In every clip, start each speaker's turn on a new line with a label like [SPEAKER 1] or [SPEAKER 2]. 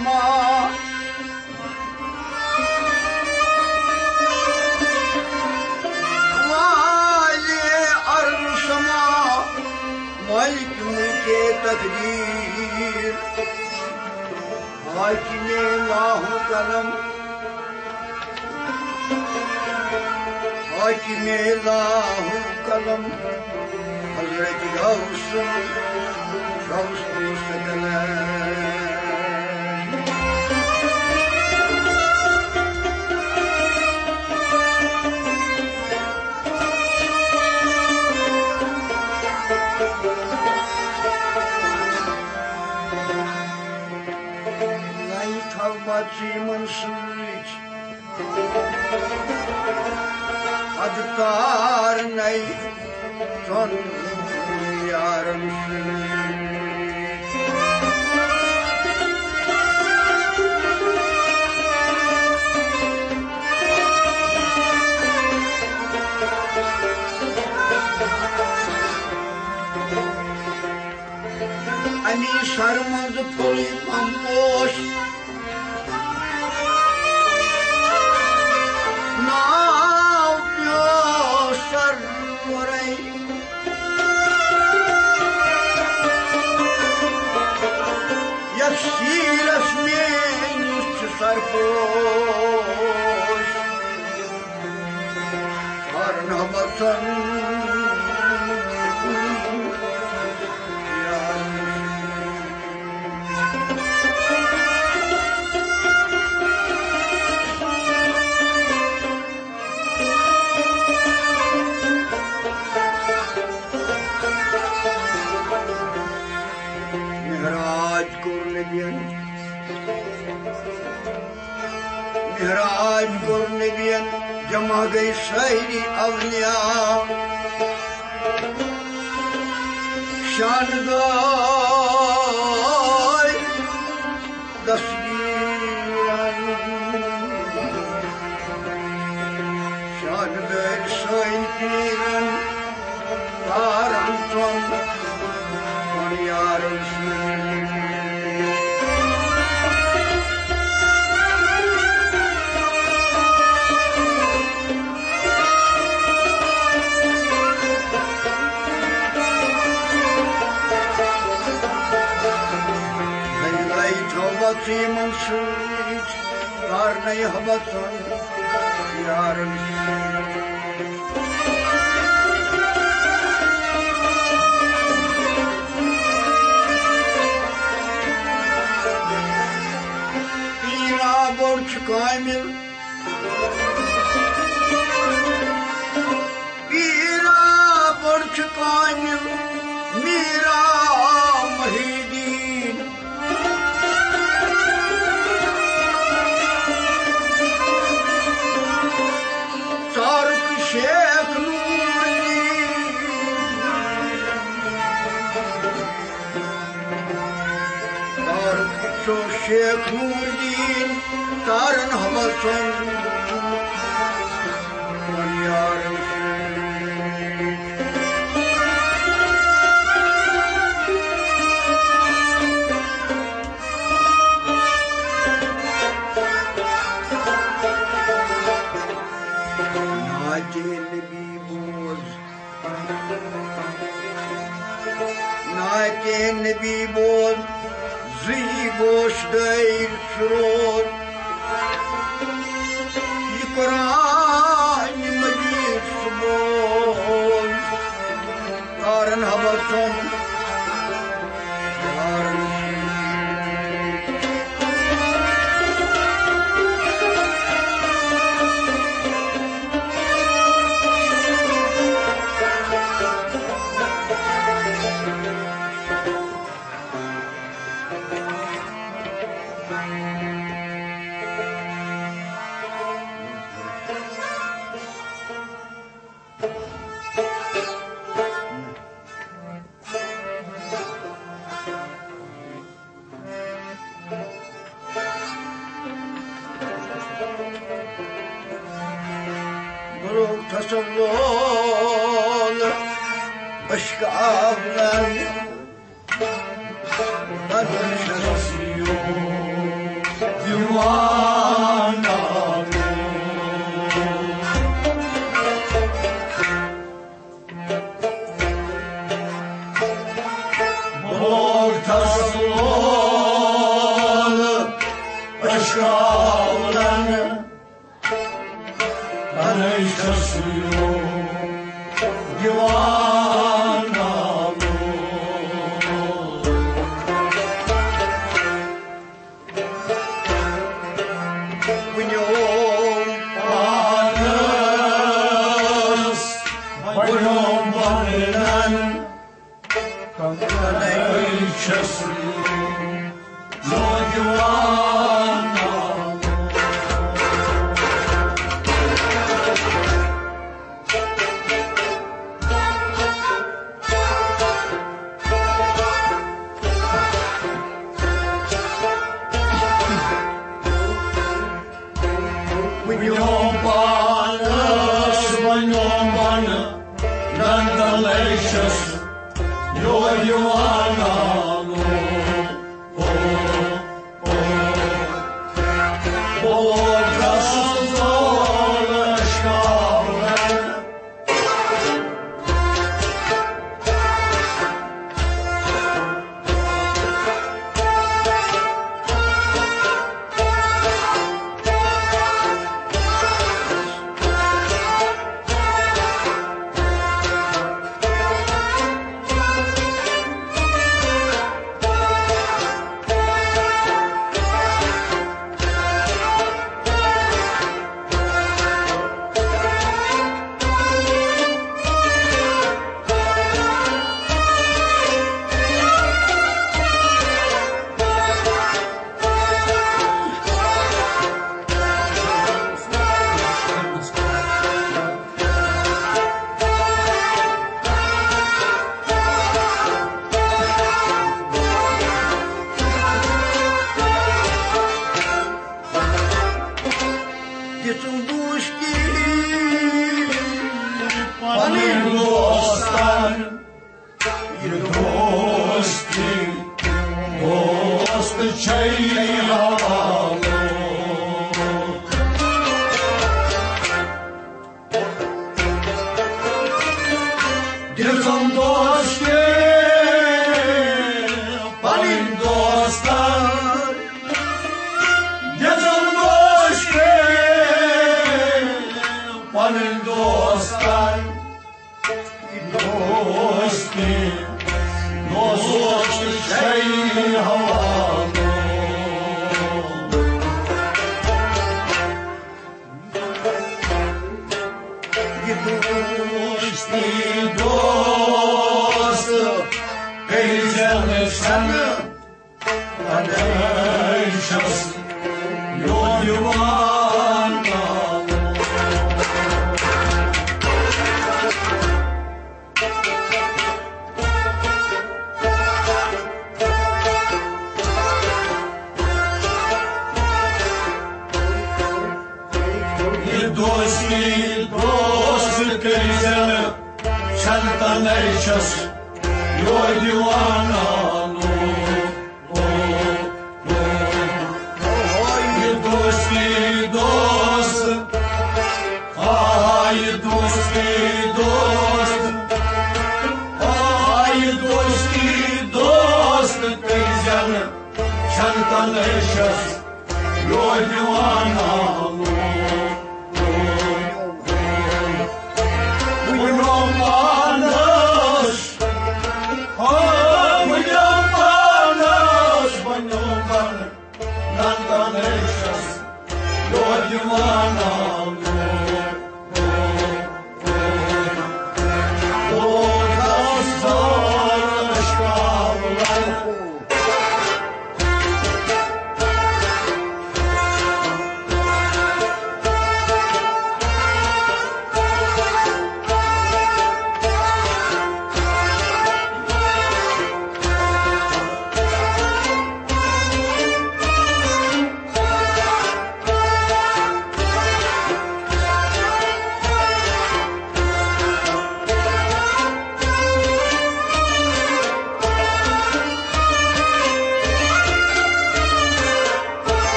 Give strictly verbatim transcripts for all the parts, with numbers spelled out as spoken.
[SPEAKER 1] sema Vali arz sema Malik mülke takdir Hakime lahu kalam Hakime lahu kalam Hazreti Gavs'ın Gavs-ı Sekeler Havvacımın süç Adıkar ney Son yarım süç Ani sarmadı puli pampoş Yaksir esmin üstü sarhoş Karna batan Mihraj kurne diyen cema gey şairi avliya Şanday dasgiran Şanday şairi taran son Son yarın Havvacımın süç Karnayı havvatın Yarın Bira borç kaymil Bira borç kaymil Mira mahidin Şeyh Nuriddin Tarık şu Şeyh Nuriddin Tarın havasın Yarın Nâke Nebi boz Zî goş değil şurur Kur'an-ı Mecid boz Tarın havasın Yarın tasavvur başka avlar Kadın şarası yok
[SPEAKER 2] divana ortasını aşağılanı Tanışa suyu divana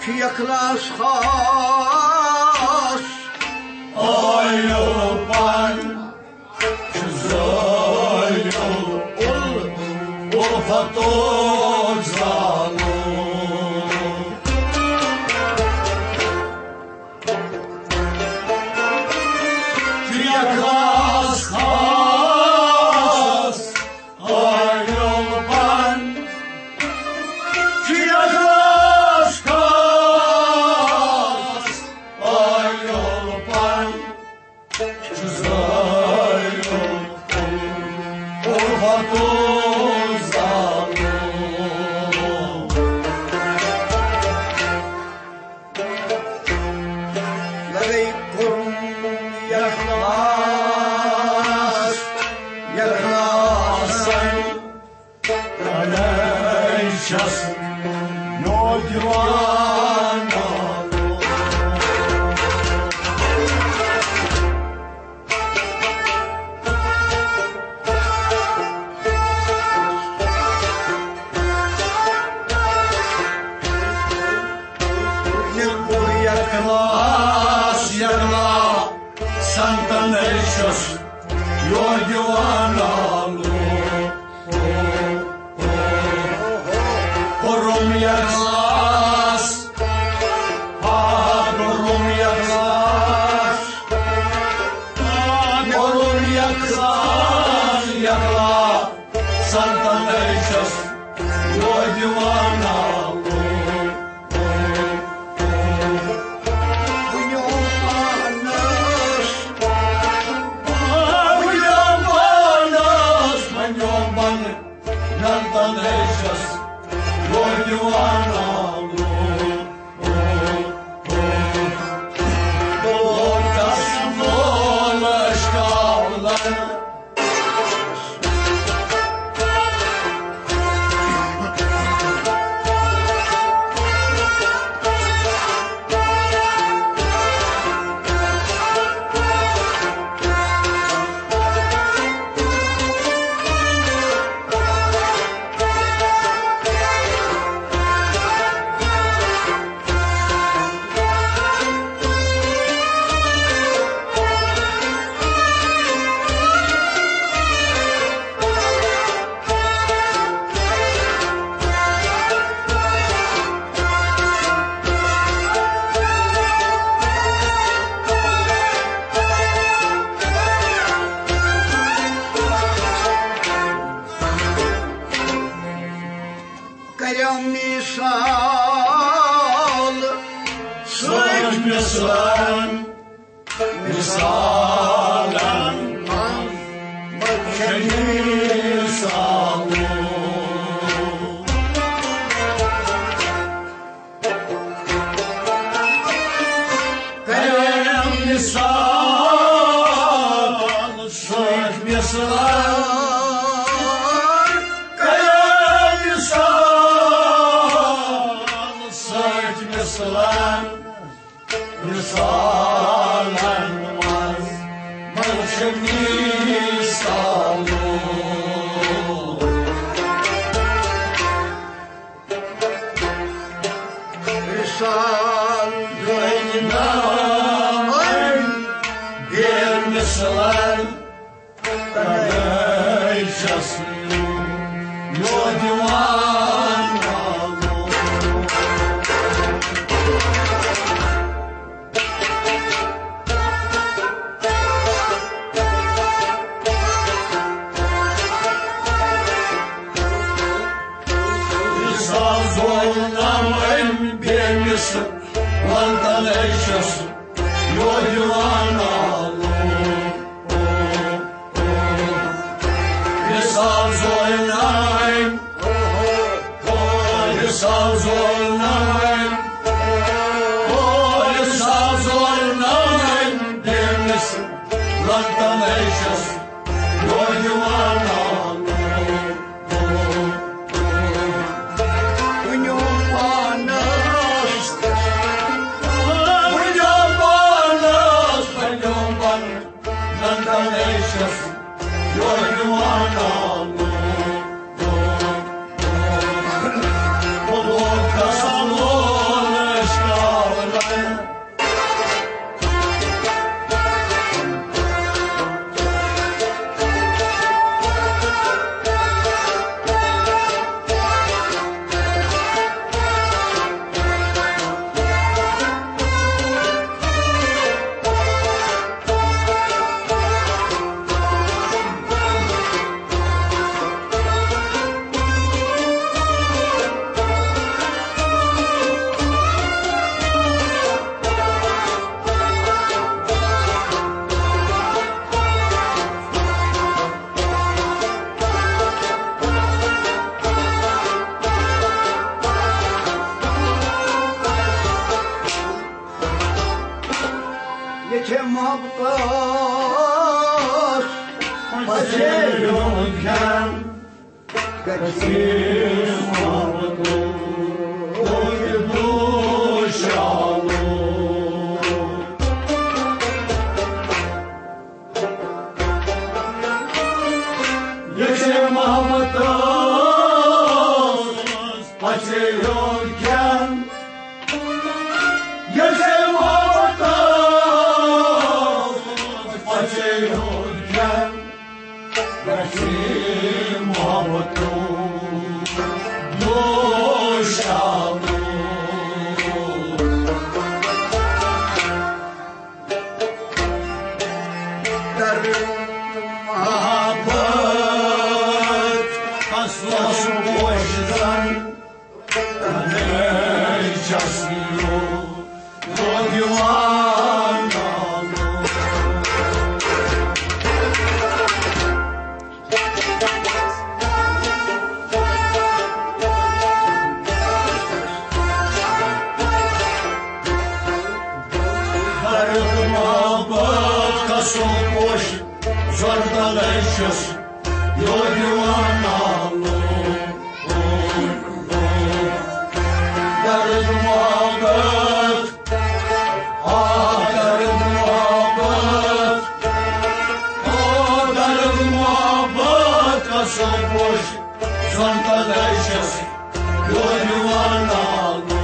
[SPEAKER 1] ki yaklas has
[SPEAKER 2] Ayıpan güzel yol ol Urfa tozalı Ki yaklas has Ayıpan Ki yaklas has Ayıpan güzel yol Urfa tozalı
[SPEAKER 1] Ladaykum yaklas Yaklasan
[SPEAKER 2] Aleyşas no divana Yaklas yakla Santa Aleyşas yo divana Korum yaklas Ha korum yaklas Korum yaklas yakla Santa Aleyşas yo divana Nantaneshas, Lordivanalu, Dolorkas, Dolashkavlan.
[SPEAKER 1] Karım misal
[SPEAKER 2] Söz misal, misalan, misalu. Karım misal, söz misal. Misalan, misalanmaz, başka misalu.
[SPEAKER 1] Misal
[SPEAKER 2] Duynamayın bir misalan, Aleyşasın, yo divanalu. Zorlamayın bir misin, Lantan eşyası, yo divanalı. Misal zorlamayın, misal zorlamayın, misal zorlamayın bir misin, Lantan eşyası, yo divanalı. Yo,
[SPEAKER 1] Abbas
[SPEAKER 2] Paşayonken Kaçır Mahmut'u Doydu şanı Yaşa Mahmut'u Paşayonken Yaşa Mahmut'u Paşayonken Kaçır Mahmut'u Doşanı Muhabbet Aslasın boşdan Necasıyor O divanalı Muhabbet kasım boş Zordan eşyas Yo divanalı Derd muhabbet Ah derd muhabbet Ah derd muhabbet kasım boş Zordan eşyas Yo divanalı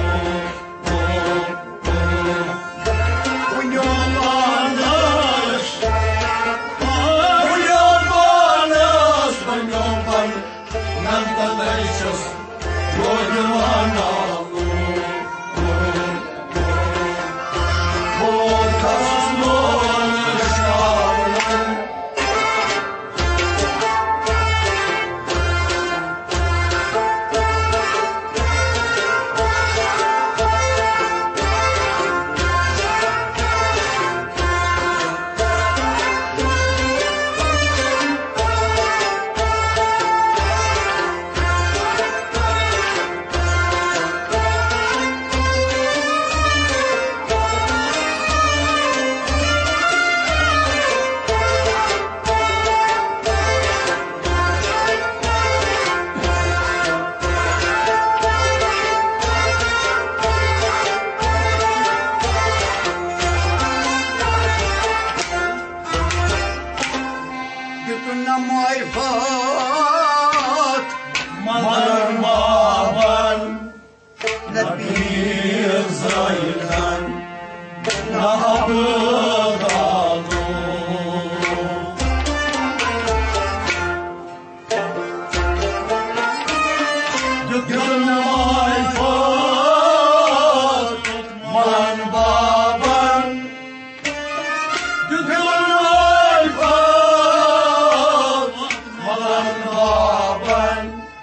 [SPEAKER 2] Malar maban Nabi Zaylan Na abdalu Dükkan ayfat Malan baban Dükkan ayfat Malan baban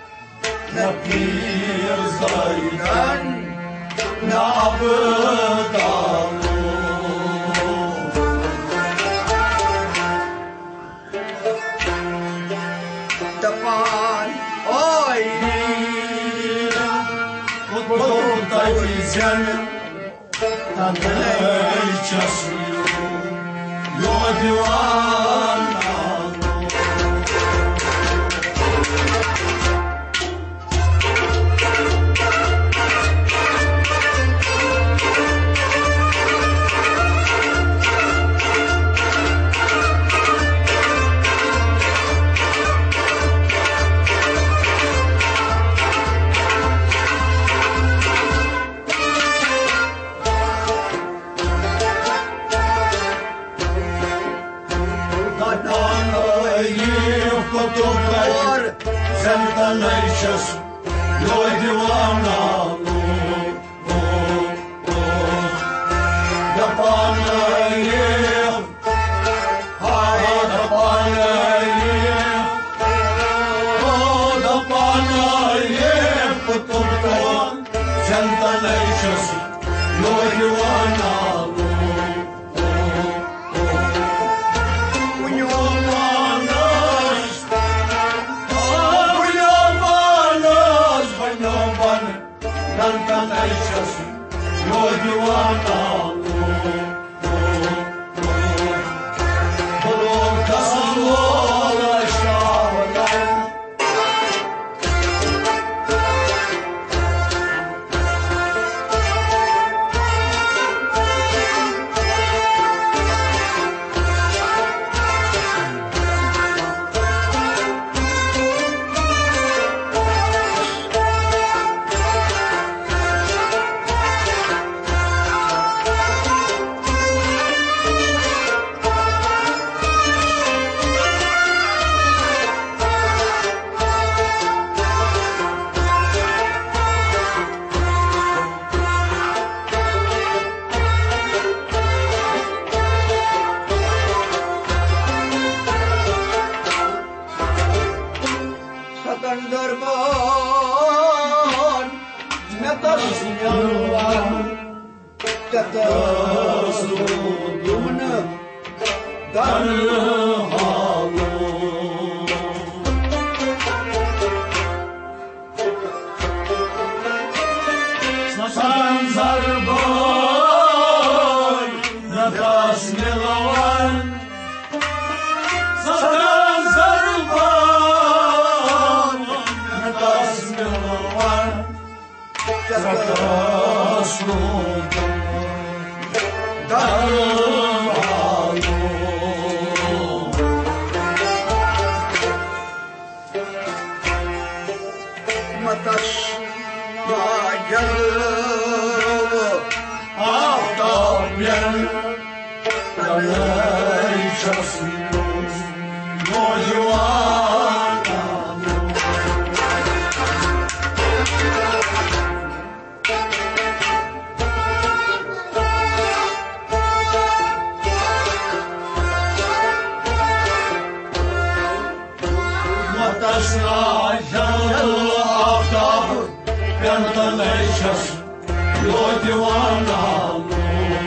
[SPEAKER 2] Napir Zaydan Nabdalu
[SPEAKER 1] Tapan Oy
[SPEAKER 2] Kutlu tayfizen Tanrı çasıyor Yo divanalı Kutuplar Senden eşyas Yo divanalı Yapanayım Ha yapanayım Ha yapanayım Kutuplar Senden eşyas Yo divanalı Nantan eşyası Yo divanalı
[SPEAKER 1] metas
[SPEAKER 2] yalan
[SPEAKER 1] tetas dumunu
[SPEAKER 2] darı halı Saçan zarboy metas yalan Saçan zarboy metas yalan
[SPEAKER 1] tetas matas macalı
[SPEAKER 2] Aftab yer Yaşasın o yuvarlanı Matasına yanılı aftab Yandan yaşasın o yuvarlanı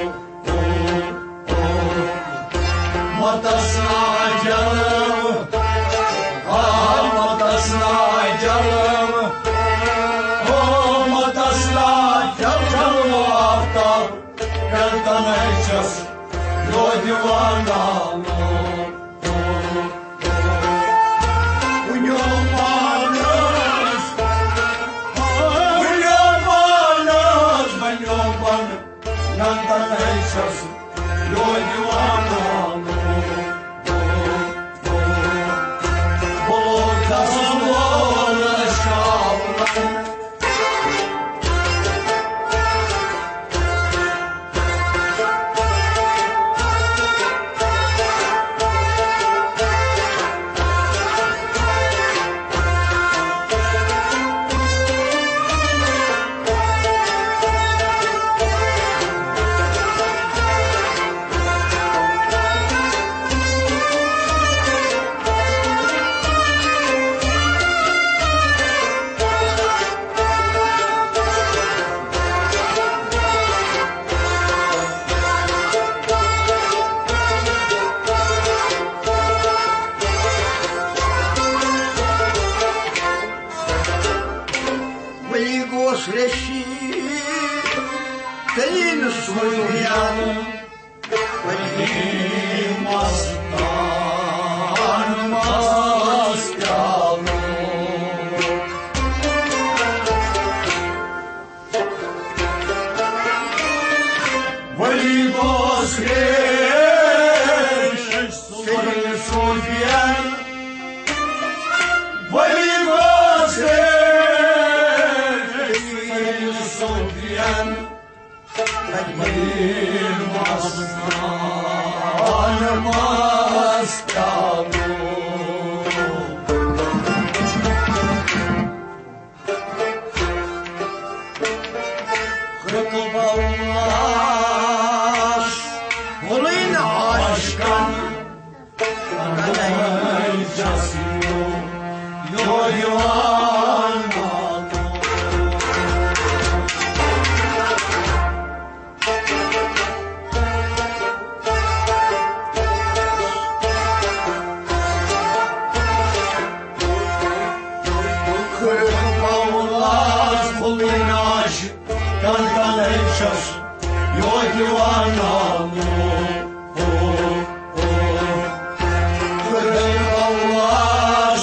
[SPEAKER 2] Matasına canım Ah matasına canım Oh matasına canım aftab Yandan yaşasın o yuvarlanı Uyumamış Uyumamış Ben yobanım Yandan yaşasın o yuvarlanı Bulutlasın uğraşanlar
[SPEAKER 1] Среси, Телин Суян,
[SPEAKER 2] Mastan maskanı Veli Gosreş Senin Sufiyan Veli Gosreş Senin Sufiyan Veli Mastan maskanı
[SPEAKER 1] Kırkılmaz, Kulun aşkan,
[SPEAKER 2] Yaşasın yo yuvarlanı Kırkılmaz kulun aşk Kankan yaşasın yo yuvarlanı Kırkılmaz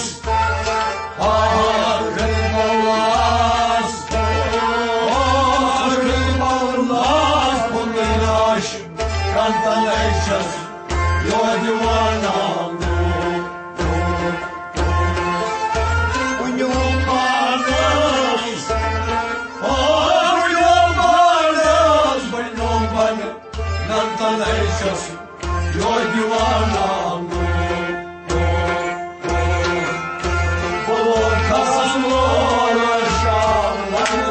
[SPEAKER 2] Ah kırkılmaz Oh kırkılmaz kulun aşk Kankan yaşasın yo yuvarlanı Uyumamış Oh uyumamış Ben olmanı Nantan yaşasın yo yuvarlanı Bulutlasın uğraşanları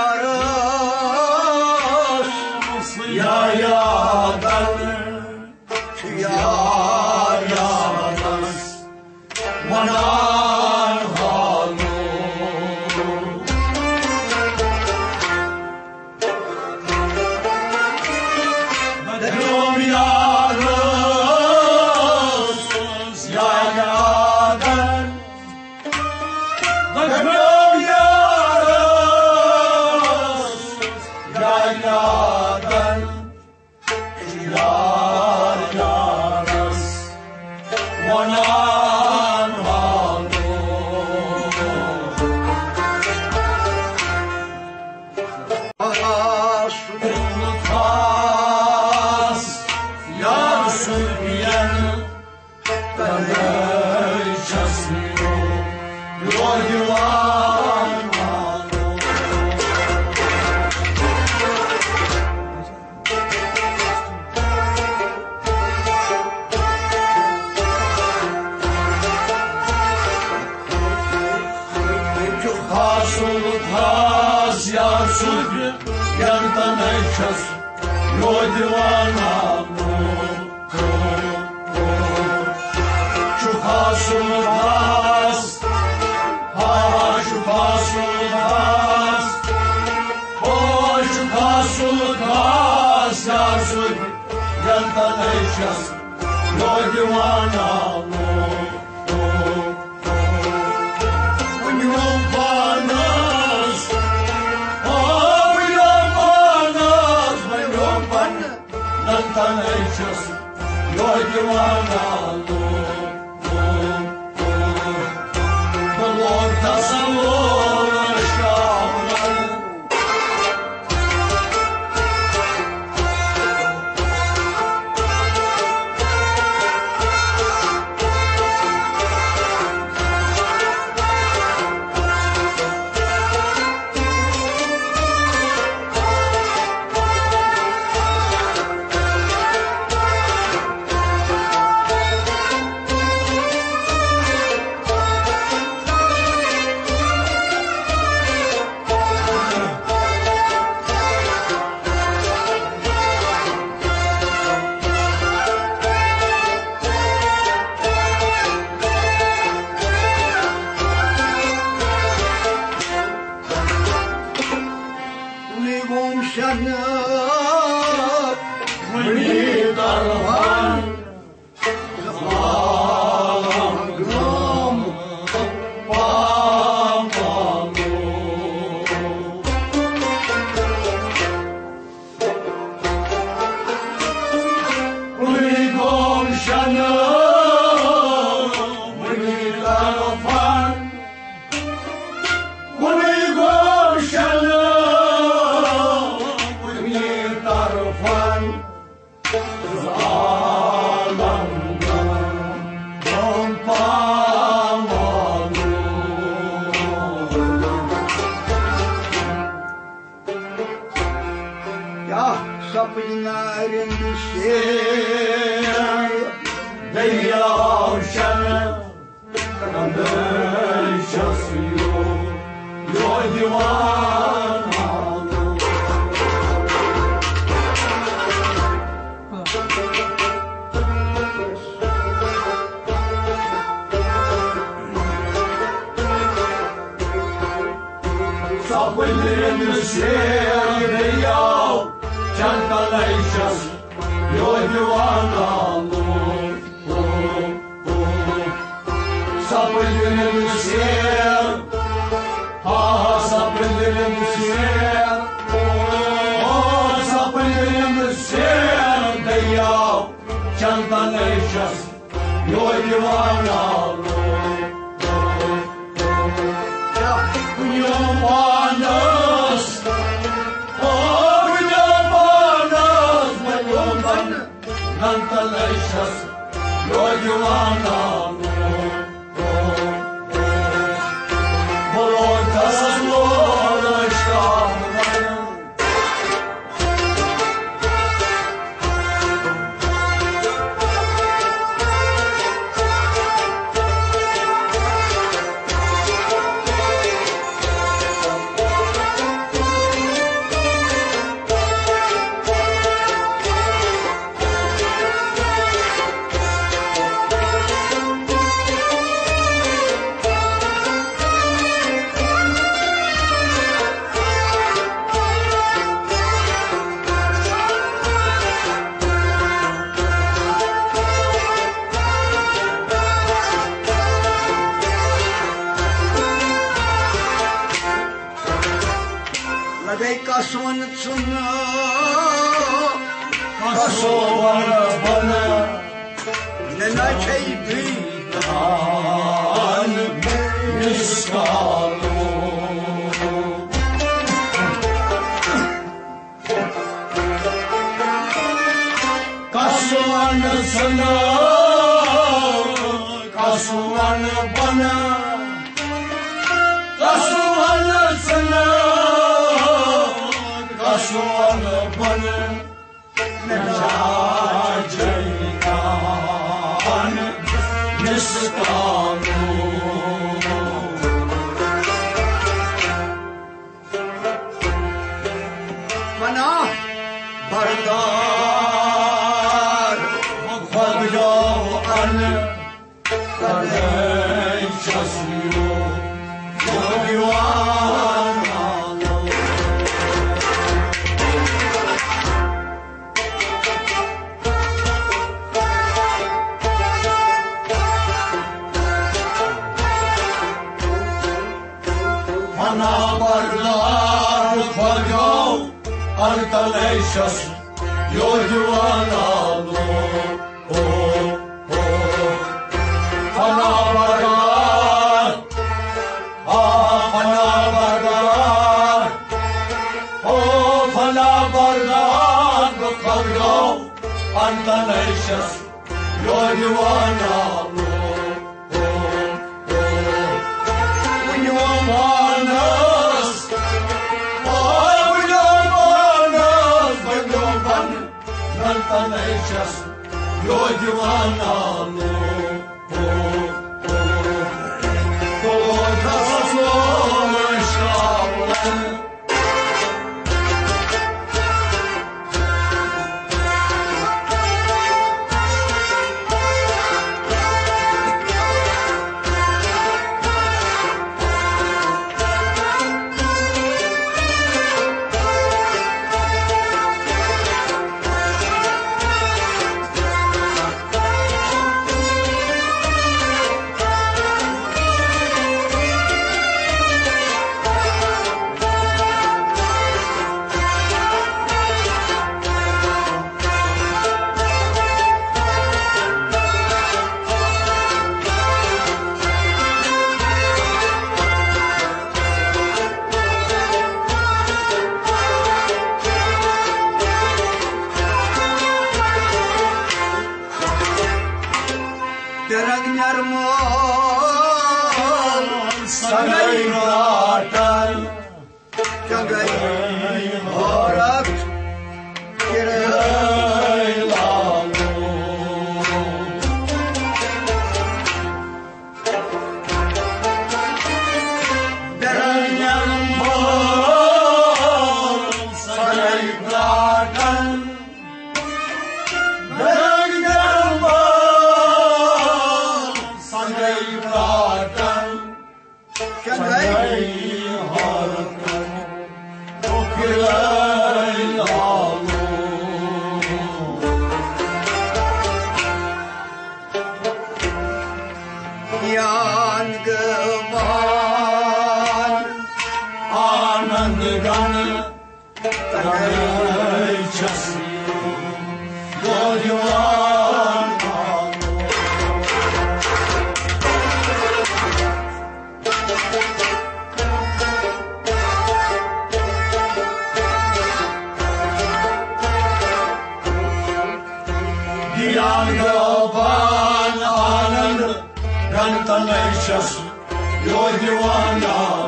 [SPEAKER 1] yarız
[SPEAKER 2] yayadan
[SPEAKER 1] yar
[SPEAKER 2] yarız vanan halu Bedrom yarız yayadan Bedrom yarız yayadan Yar yarız vanan halu
[SPEAKER 1] asun
[SPEAKER 2] Tas yarsın bilen Tanrı şasıyor Yol divan halu Hasul tas yarsın Yardan eşas Yol divan halu Şu hasul tas Ha şu hasul tas O şu hasul tas yarsın Yardan eşas Yol divan halu Yolbanas Oh yolbanas Ben yolbanas Nantan eşas Yol divan halu Dolor tasavvur aşkağılar
[SPEAKER 1] Ligum şanat
[SPEAKER 2] Meni darvan Zalam Pampalu Ligum şanat Meni darvan Ligum şanat Meni darvan
[SPEAKER 1] Ya sapınarın düşer
[SPEAKER 2] Deyavşan Kandır şasıyor Yol divan halu Sapılırın düşer Deyav Çantal eşas Yol divan halu Sapılırın düşer Ha sapılırın düşer Oh sapılırın düşer Deyav Çantal eşas Yol divan halu Yolbanas Oh yolbanas Ben yolbanas Nantal eşas Yol divan halu Volontas lolaştağlar
[SPEAKER 1] Kadai kasuan sunna
[SPEAKER 2] Kasuan bana
[SPEAKER 1] Nena çeybi
[SPEAKER 2] An miskalu Kasuan sana Kasuan bana Kasuan sana Kasuan bana Necaceytan Miskalu
[SPEAKER 1] Bana bardar
[SPEAKER 2] Fadyo an Kadey çasıyor Yogyuan Bana bardar Fadyo an Kaleyşas Yogyuan Bana bardar Ah bana bardar Oh bana bardar Fadyo an Kaleyşas Yogyuan Uyumanas Ay uyumanas Uyuman Nantanayşas Yogyuanalu Dodasolaşavlan
[SPEAKER 1] Derang nyarmol
[SPEAKER 2] Sanay ratan
[SPEAKER 1] Jangai Horak Kira
[SPEAKER 2] Eylalu
[SPEAKER 1] Derang
[SPEAKER 2] Nyarmol Sanay ratan Derang nyarmol Sanay ratan
[SPEAKER 1] Jangai
[SPEAKER 2] harkan Okireylalu
[SPEAKER 1] Yan geman
[SPEAKER 2] Anand ganı
[SPEAKER 1] Tangai
[SPEAKER 2] Tanayçası Yogyuan Diyangaban anand Gantanayşası Yogyuan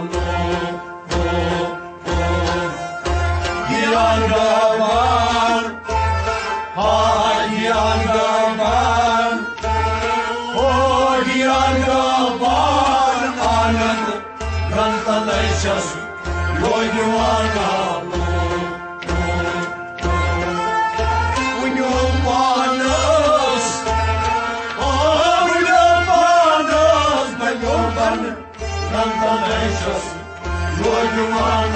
[SPEAKER 2] Diyangaban Diyangaban Oh Diyangaban anand Gantanayşası Yogyuan Uyumanas Oh uyumanas Uyuman Gantanayşas Yogyuan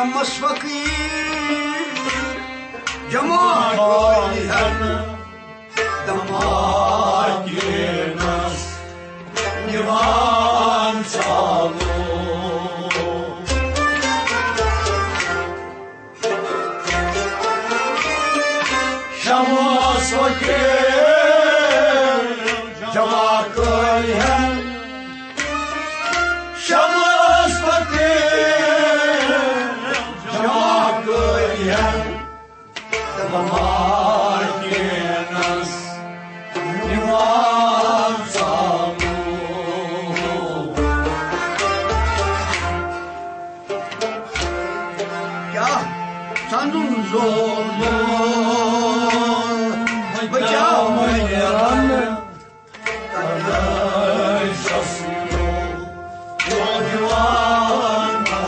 [SPEAKER 1] Şammas fakir Cemaat koyhan Damat
[SPEAKER 2] Yenas Nivan Salu Şammas fakir Cemaat koyhan Şammas fakir Cemaat koyhan Damat Yenas Nivan Salu
[SPEAKER 1] Ya sanun zorlu
[SPEAKER 2] Bacamayan Şasıyor Yol yuvarla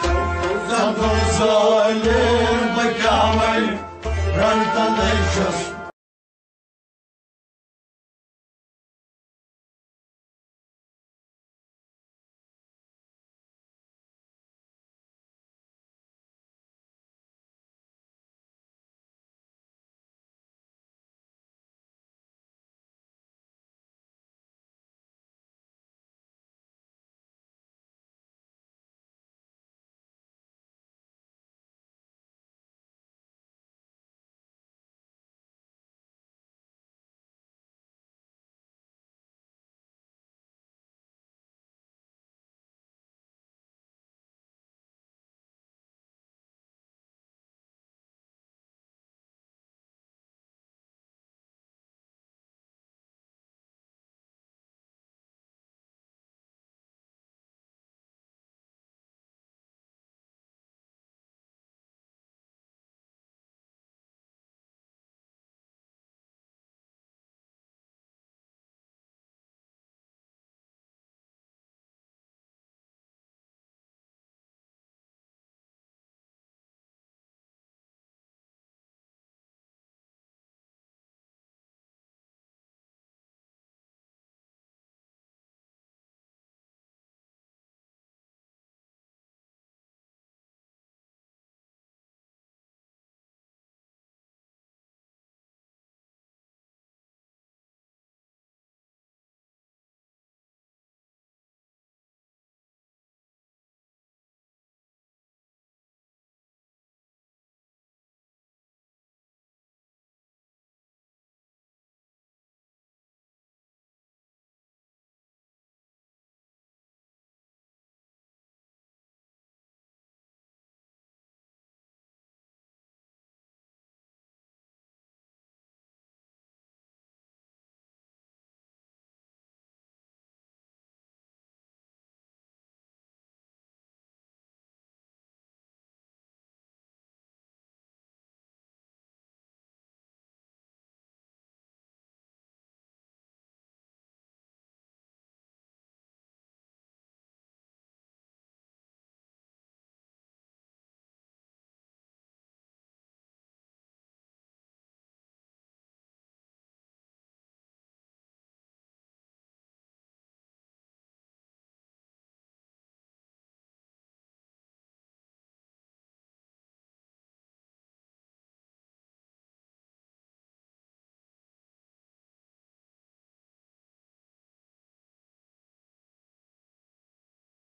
[SPEAKER 2] Zalim bacamay Rantan eşas